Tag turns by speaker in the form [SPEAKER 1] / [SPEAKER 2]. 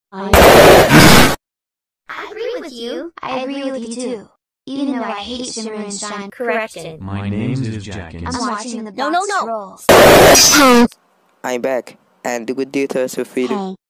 [SPEAKER 1] I agree with you. I agree with you too. Even though I hate Shimmer and Shine.
[SPEAKER 2] Corrected.
[SPEAKER 3] My name is Jackins.
[SPEAKER 1] I'm watching the
[SPEAKER 2] No.
[SPEAKER 1] box roll.
[SPEAKER 4] I'm back, and the good details of freedom.